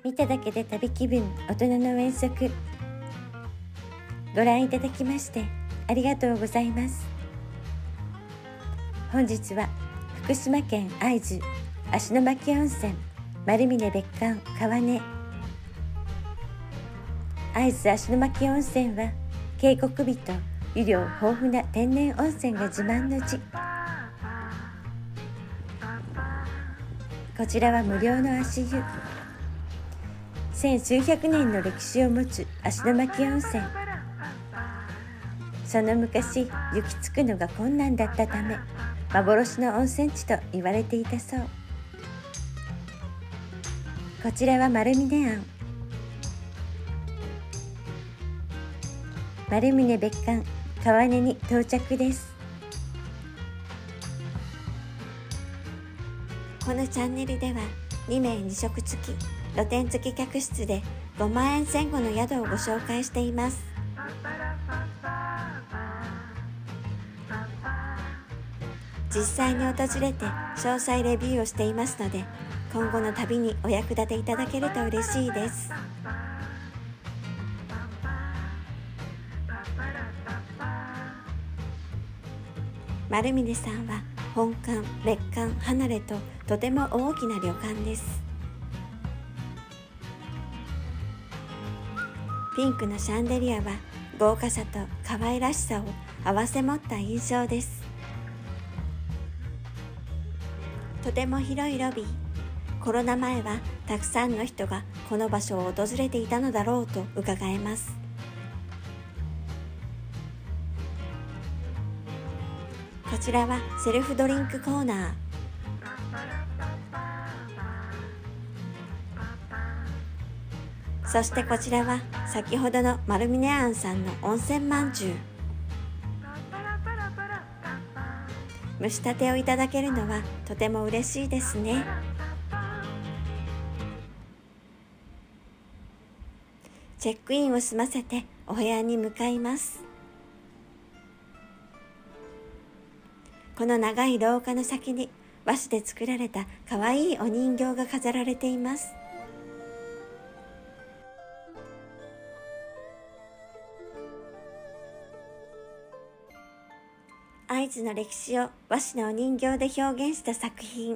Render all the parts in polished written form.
見ただけで旅気分、大人の遠足。ご覧いただきましてありがとうございます。本日は福島県会津芦ノ牧温泉丸峰別館川根。会津芦ノ牧温泉は渓谷美と湯量豊富な天然温泉が自慢の地。こちらは無料の足湯。千数百年の歴史を持つ芦ノ牧温泉。その昔、行き着くのが困難だったため、幻の温泉地と言われていたそう。こちらは丸峰庵。丸峰別館川根に到着です。このチャンネルでは2名2食付き露天付き客室で5万円前後の宿をご紹介しています。実際に訪れて詳細レビューをしていますので、今後の旅にお役立ていただけると嬉しいです。丸峰さんは本館、別館、離れととても大きな旅館です。ピンクのシャンデリアは豪華さと可愛らしさを併せ持った印象です。とても広いロビー。コロナ前はたくさんの人がこの場所を訪れていたのだろうと伺えます。こちらはセルフドリンクコーナー。そしてこちらは先ほどの丸峰庵さんの温泉まんじゅう。蒸したてをいただけるのはとても嬉しいですね。チェックインを済ませてお部屋に向かいます。この長い廊下の先に和紙で作られたかわいいお人形が飾られています。会津の歴史を和紙のお人形で表現した作品。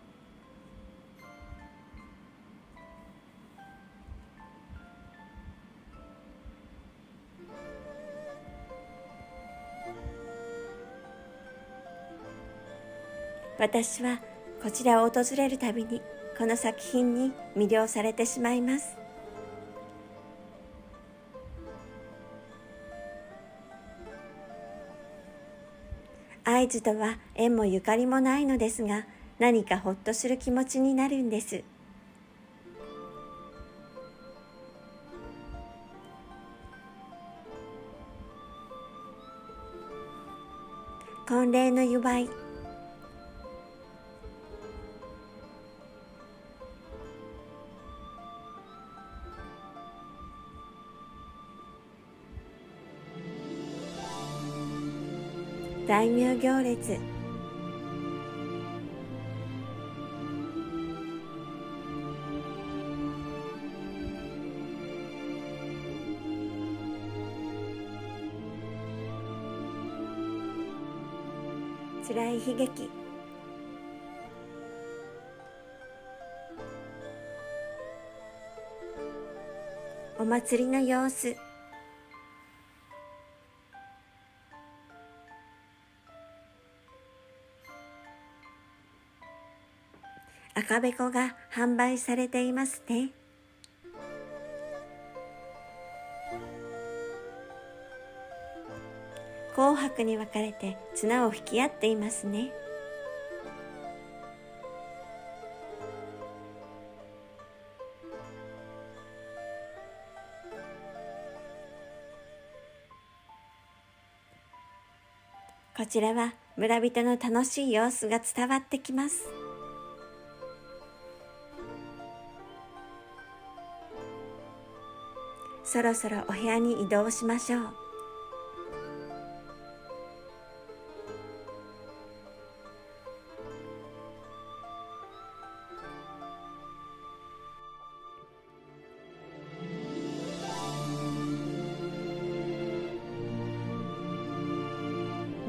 私はこちらを訪れるたびにこの作品に魅了されてしまいます。会津とは縁もゆかりもないのですが、何かほっとする気持ちになるんです。婚礼の祝い。大名行列。辛い悲劇。お祭りの様子。赤べこが販売されていますね。紅白に分かれて綱を引き合っていますね。こちらは村人の楽しい様子が伝わってきます。そろそろお部屋に移動しましょう。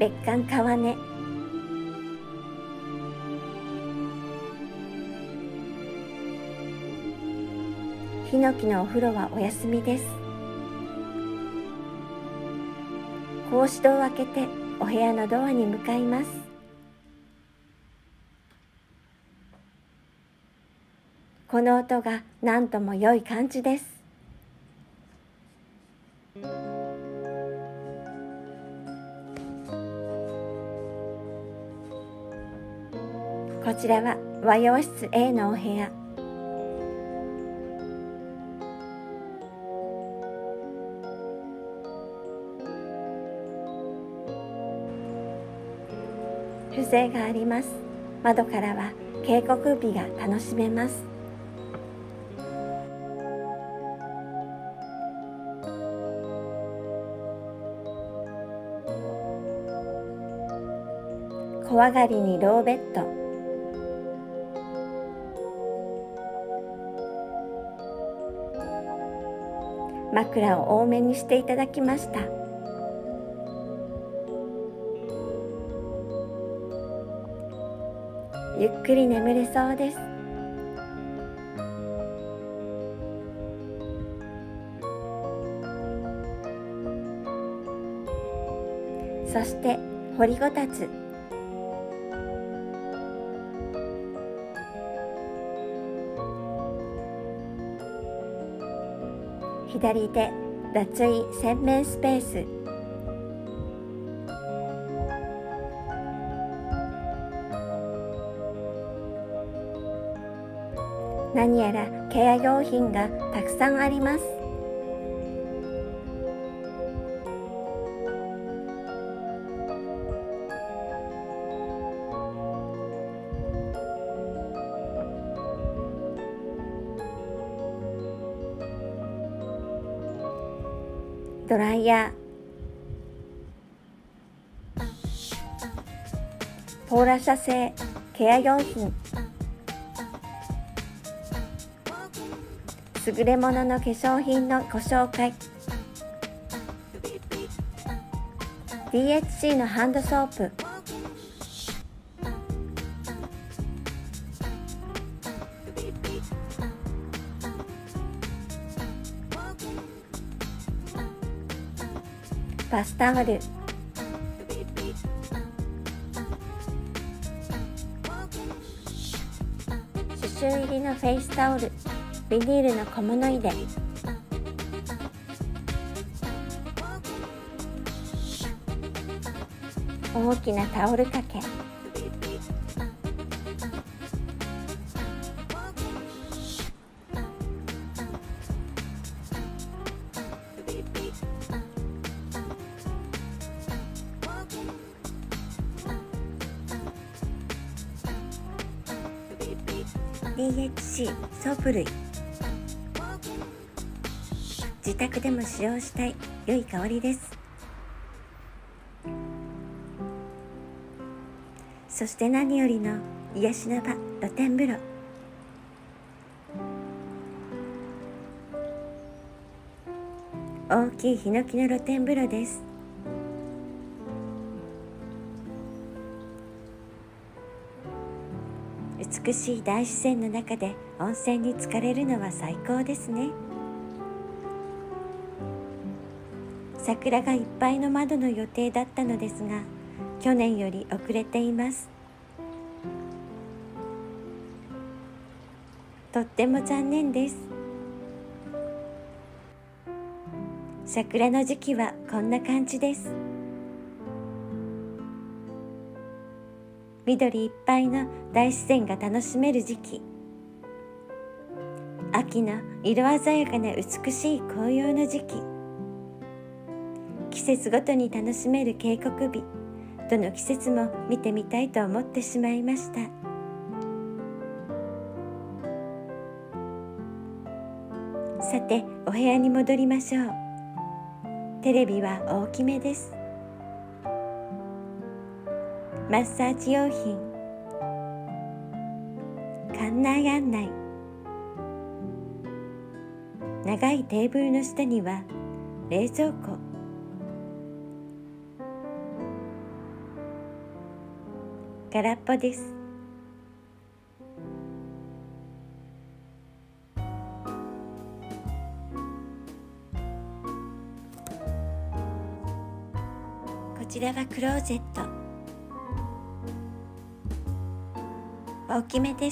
別館川根。ヒノキのお風呂はお休みです。格子戸を開けてお部屋のドアに向かいます。この音が何とも良い感じです。こちらは和洋室 A のお部屋。風情があります。窓からは渓谷美が楽しめます。小上がりにローベッド。枕を多めにしていただきました。ゆっくり眠れそうです。そして掘りごたつ。左手脱衣洗面スペース。何やらケア用品がたくさんあります。ドライヤー、ポーラ社製ケア用品、優れものの化粧品のご紹介。 DHC のハンドソープ、バスタオル、刺繍入りのフェイスタオル、ビニールの小物入れ、大きなタオル掛け、DHC ソープ類。自宅でも使用したい良い香りです。そして何よりの癒しの場、露天風呂。大きいヒノキの露天風呂です。美しい大自然の中で温泉に浸かれるのは最高ですね。桜がいっぱいの窓の予定だったのですが、去年より遅れています。とっても残念です。桜の時期はこんな感じです。緑いっぱいの大自然が楽しめる時期。秋の色鮮やかな美しい紅葉の時期。季節ごとに楽しめる渓谷美。どの季節も見てみたいと思ってしまいました。さて、お部屋に戻りましょう。テレビは大きめです。マッサージ用品、館内案内。長いテーブルの下には冷蔵庫。 空っぽです。こちらはクローゼット。大きめです。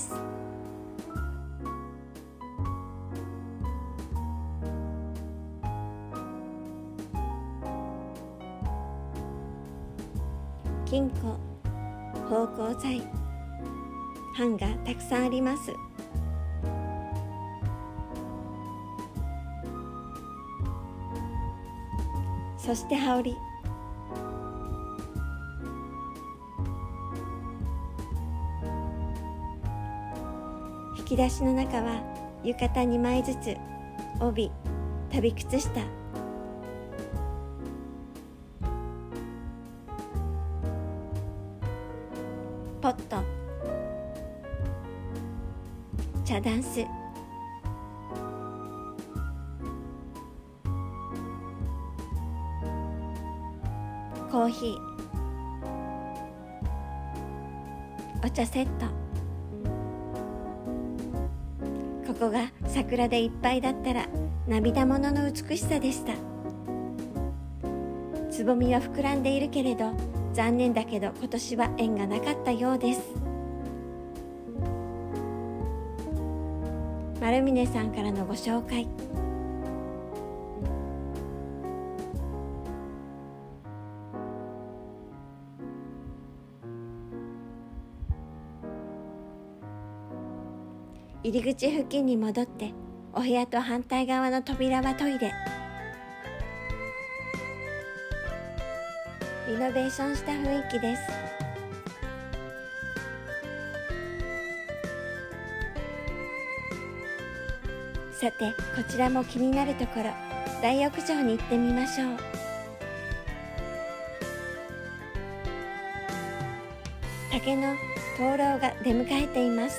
金庫、芳香剤、ハンガーたくさんあります。そして羽織。引き出しの中は浴衣2枚ずつ、帯、旅靴下、ポット、茶ダンス、コーヒー、お茶セット。ここが桜でいっぱいだったら涙ものの美しさでした。つぼみは膨らんでいるけれど、残念だけど今年は縁がなかったようです。丸峰さんからのご紹介。入り口付近に戻って、お部屋と反対側の扉はトイレ。リノベーションした雰囲気です。さて、こちらも気になるところ、大浴場に行ってみましょう。竹の灯籠が出迎えています。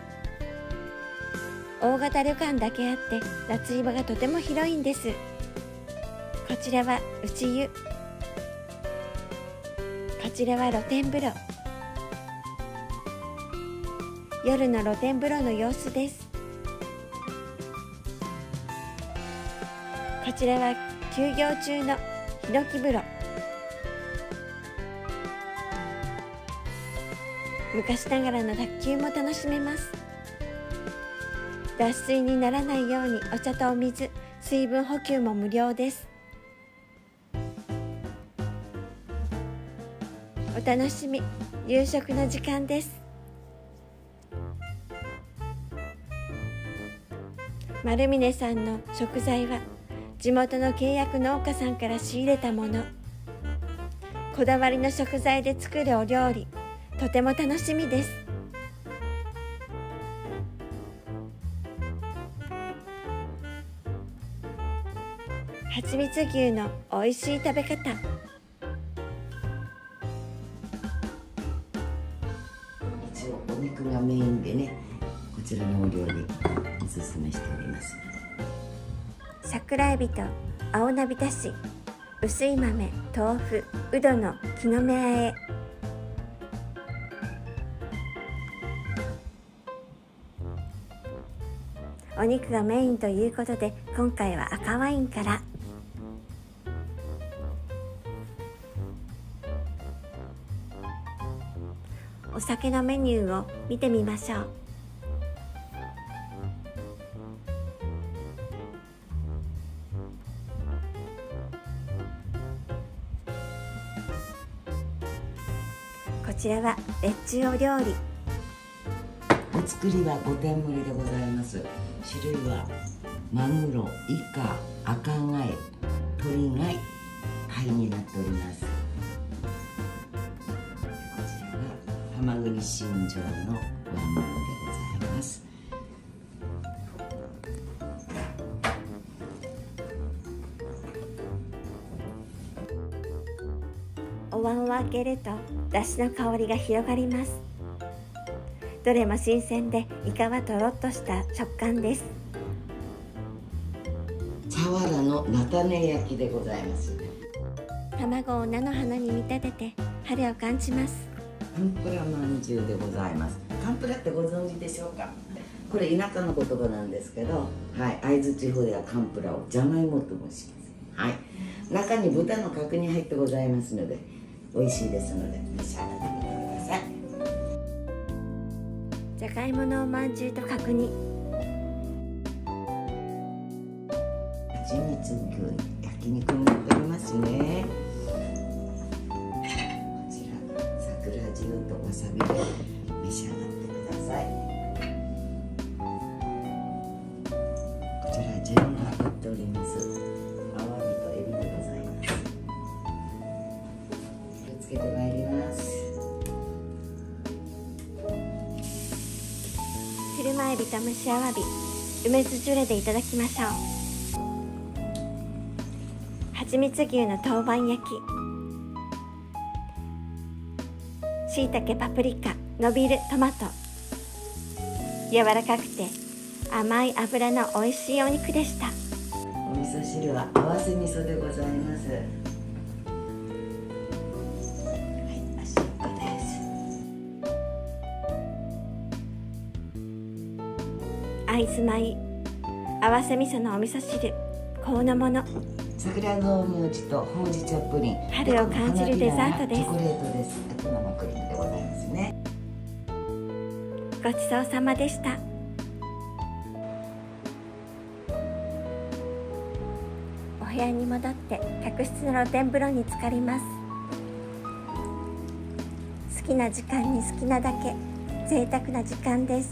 大型旅館だけあって脱衣場がとても広いんです。こちらは内湯、こちらは露天風呂。夜の露天風呂の様子です。こちらは休業中のヒノキ風呂。昔ながらの卓球も楽しめます。脱水にならないようにお茶とお水、水分補給も無料です。お楽しみ、夕食の時間です。丸峰さんの食材は地元の契約農家さんから仕入れたもの。こだわりの食材で作るお料理、とても楽しみです。はちみつ牛のおいしい食べ方。 一応お肉がメインでね、こちらのお料理おすすめしております。 桜エビと青菜浸し、薄い豆、豆腐、うどの木の芽あえ。お肉がメインということで、今回は赤ワインから。お酒のメニューを見てみましょう。こちらは別注お料理。 お作りは5点盛りでございます。種類はマグロ、イカ、赤貝、鳥貝、貝になっております。こちらが浜栗新庄の和物でございます。 お椀を開けるとだしの香りが広がります。どれも新鮮で、イカはとろっとした食感です。 茶わらの菜種焼きでございます。 卵を菜の花に見立てて春を感じます。 カンプラまんじゅうでございます。カンプラってご存知でしょうか。これ田舎の言葉なんですけど、はい、会津地方ではカンプラをじゃがいもと申します。はい、中に豚の角煮入ってございますので美味しいですので召し上がってみてください。 じゃがいものおまんじゅうと角煮、 蜂蜜牛焼肉になっておりますね。こちら桜塩とわさびで召し上がってください。こちら順が入っております。アワビとエビでございます。気をつけてまいります。 車エビと蒸しアワビ、梅酢ジュレでいただきましょう。蜂蜜牛の豆板焼き、しいたけ、パプリカ、のびる、トマト、柔らかくて甘い脂の美味しいお肉でした。 お味噌汁は合わせ味噌でございます。はい、お塩です。 会津米合わせ味噌のお味噌汁、このもの。 桜の名字とほうじ茶プリン、 春を感じるデザートです。 チョコレートです。あと生クリームでございますね。 ごちそうさまでした。お部屋に戻って客室の露天風呂に浸かります。好きな時間に好きなだけ贅沢な時間です。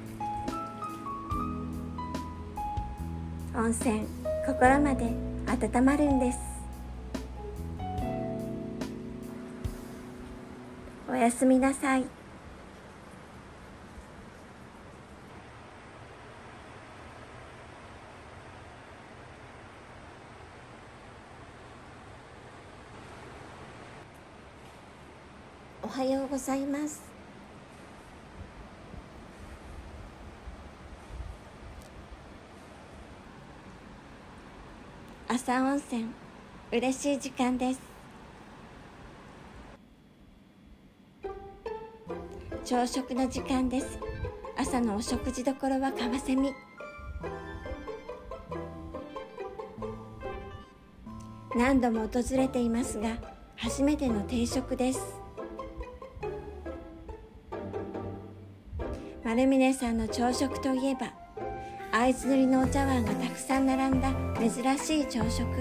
温泉、心まで温まるんです。おやすみなさい。おはようございます。朝温泉、嬉しい時間です。朝食の時間です。朝のお食事どころはカワセミ。何度も訪れていますが、初めての定食です。丸峰さんの朝食といえば、会津塗りのお茶碗がたくさん並んだ珍しい朝食。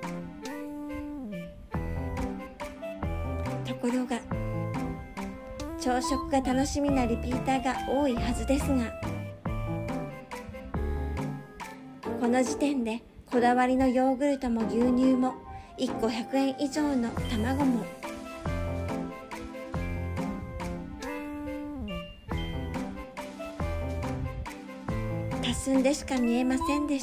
ところが、朝食が楽しみなリピーターが多いはずですが、この時点でこだわりのヨーグルトも牛乳も1個100円以上の卵も、多数でしか見えませんでした。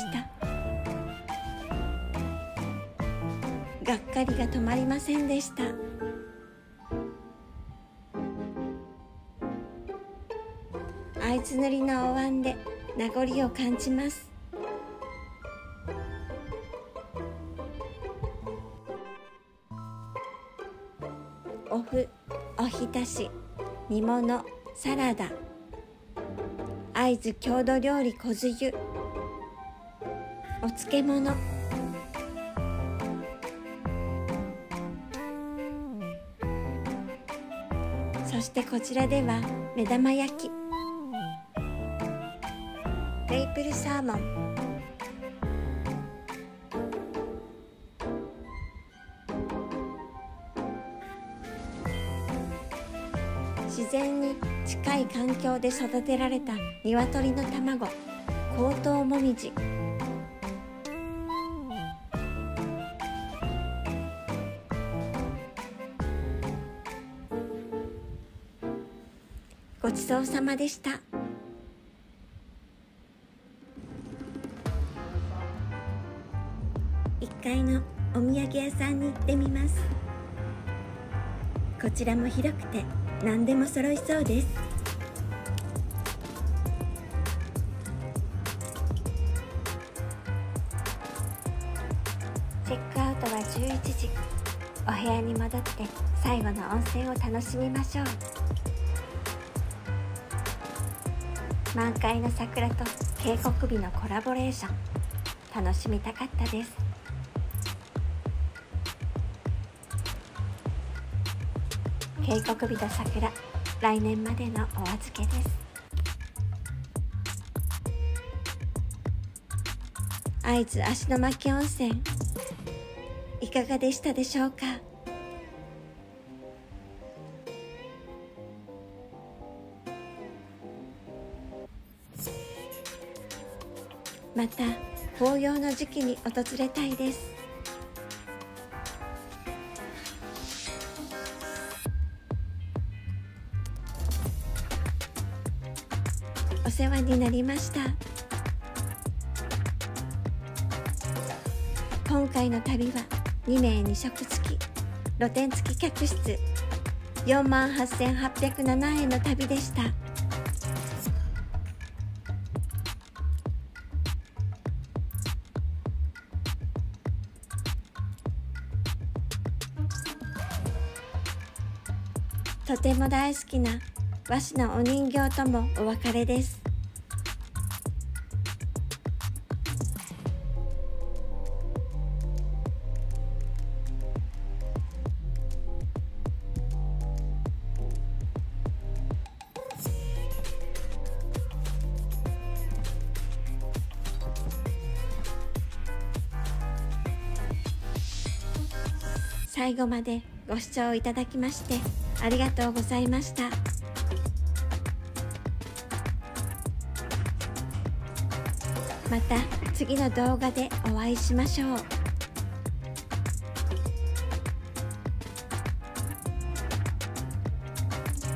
がっかりが止まりませんでした。会津塗りのお椀で名残を感じます。お麩、おひたし、煮物、サラダ、会津郷土料理こず湯、お漬物、そしてこちらでは目玉焼き、メイプルサーモン、自然に近い環境で育てられた鶏の卵、高等もみじ、ごちそうさまでした。1階のお土産屋さんに行ってみます。こちらも広くて何でも揃いそうです。チェックアウトは11時。お部屋に戻って最後の温泉を楽しみましょう。 満開の桜と渓谷美のコラボレーション、楽しみたかったです。渓谷美と桜、来年までのお預けです。会津芦ノ牧温泉、いかがでしたでしょうか。また紅葉の時期に訪れたいです。お世話になりました。今回の旅は2名2食付き、露天付き客室、48,807円の旅でした。とても大好きな和紙のお人形ともお別れです。最後までご視聴いただきましてありがとうございました。また次の動画でお会いしましょう。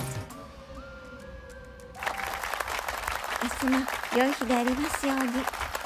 明日も良い日でありますように。